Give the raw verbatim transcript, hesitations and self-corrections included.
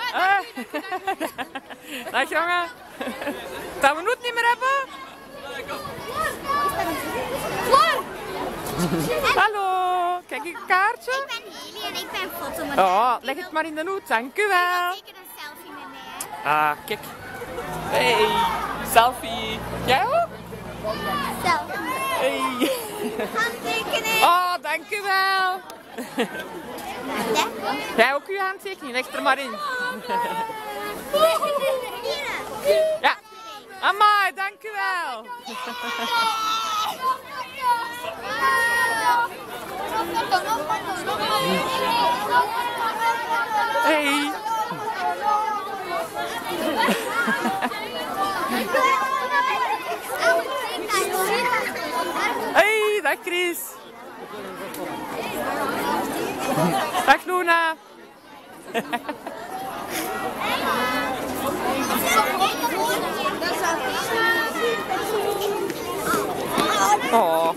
Ah. Dag jongen. Dat we het niet meer hebben? Floor! Hallo, kijk ik een kaartje? Ik ben Heli en ik ben fotomodel. Oh, leg het maar in de hoed, dank u wel. Zeker een selfie met mij, hè? Ah, kijk. Hey, selfie. Jij ook? Selfie. Hey. Handtekening. Oh, dank u wel. Ja? Jij ook uw handtekening, leg er maar in. Hier. Ja. Amai, dank u wel. Hey. Hey, dag Chris. Dag Luna. Oh.